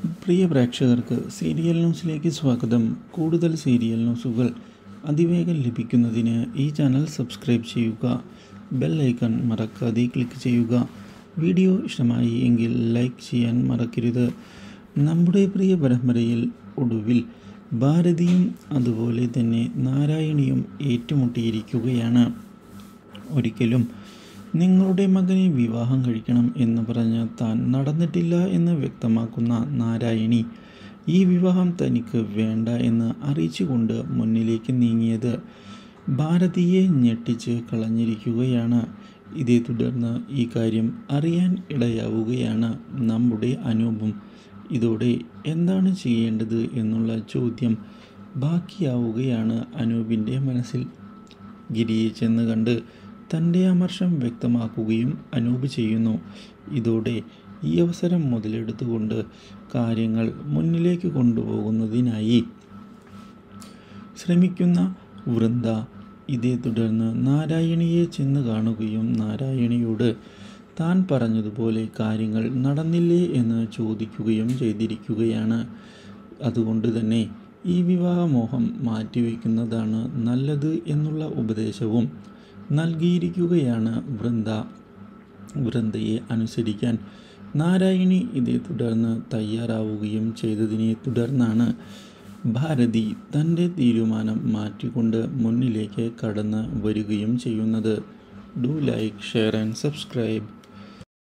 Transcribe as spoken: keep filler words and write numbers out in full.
പ്രിയ പ്രേക്ഷകർക്ക് സീരിയൽ ന്യൂസിലേക്ക് സ്വാഗതം. കൂടുതൽ സീരിയൽ ന്യൂസുകൾ അതിവേഗം ലഭിക്കുന്നതിന് ഈ ചാനൽ സബ്സ്ക്രൈബ് ചെയ്യുക. ബെൽ ഐക്കൺ മറക്കാതെ ക്ലിക്ക് ചെയ്യുക. വീഡിയോ ഇഷ്ടമായി എങ്കിൽ ലൈക്ക് ചെയ്യാൻ മറക്കരുത്. നമ്മുടെ പ്രിയ പരമ്പരയിൽ ഒടുവിൽ ഭാരതിയും അതുപോലെ തന്നെ നാരായണിയും ഏറ്റുമുട്ടിയിരിക്കുകയാണ്. ഒരിക്കലും നിങ്ങളുടെ മകനെ വിവാഹം കഴിക്കണം എന്ന് പറഞ്ഞ് താൻ നടന്നിട്ടില്ല എന്ന് വ്യക്തമാക്കുന്ന നാരായണി ഈ വിവാഹം തനിക്ക് വേണ്ട എന്ന് അറിയിച്ചുകൊണ്ട് മുന്നിലേക്ക് നീങ്ങിയത് ഭാരതിയെ ഞെട്ടിച്ച് കളഞ്ഞിരിക്കുകയാണ്. ഇതേ തുടർന്ന് ഈ കാര്യം അറിയാൻ ഇടയാവുകയാണ് നമ്മുടെ അനൂപും. ഇതോടെ എന്താണ് ചെയ്യേണ്ടത് എന്നുള്ള ചോദ്യം ബാക്കിയാവുകയാണ് അനൂപിൻ്റെ മനസ്സിൽ. ഗിരിയെ ചെന്ന് കണ്ട് തൻ്റെ അമർഷം വ്യക്തമാക്കുകയും അനൂപ് ചെയ്യുന്നു. ഇതോടെ ഈ അവസരം മുതലെടുത്തുകൊണ്ട് കാര്യങ്ങൾ മുന്നിലേക്ക് കൊണ്ടുപോകുന്നതിനായി ശ്രമിക്കുന്ന വൃന്ദ ഇതേ തുടർന്ന് നാരായണിയെ ചെന്ന് കാണുകയും നാരായണിയോട് താൻ പറഞ്ഞതുപോലെ കാര്യങ്ങൾ നടന്നില്ലേ എന്ന് ചോദിക്കുകയും ചെയ്തിരിക്കുകയാണ്. അതുകൊണ്ട് തന്നെ ഈ വിവാഹമോഹം മാറ്റിവെക്കുന്നതാണ് നല്ലത് എന്നുള്ള ഉപദേശവും നൽകിയിരിക്കുകയാണ് വൃന്ദ. വൃന്ദയെ അനുസരിക്കാൻ നാരായണി ഇതേ തുടർന്ന് തയ്യാറാവുകയും ചെയ്തതിനെ തുടർന്നാണ് ഭാരതി തൻ്റെ തീരുമാനം മാറ്റിക്കൊണ്ട് മുന്നിലേക്ക് കടന്ന് വരികയും ചെയ്യുന്നത്. Do like, share and subscribe.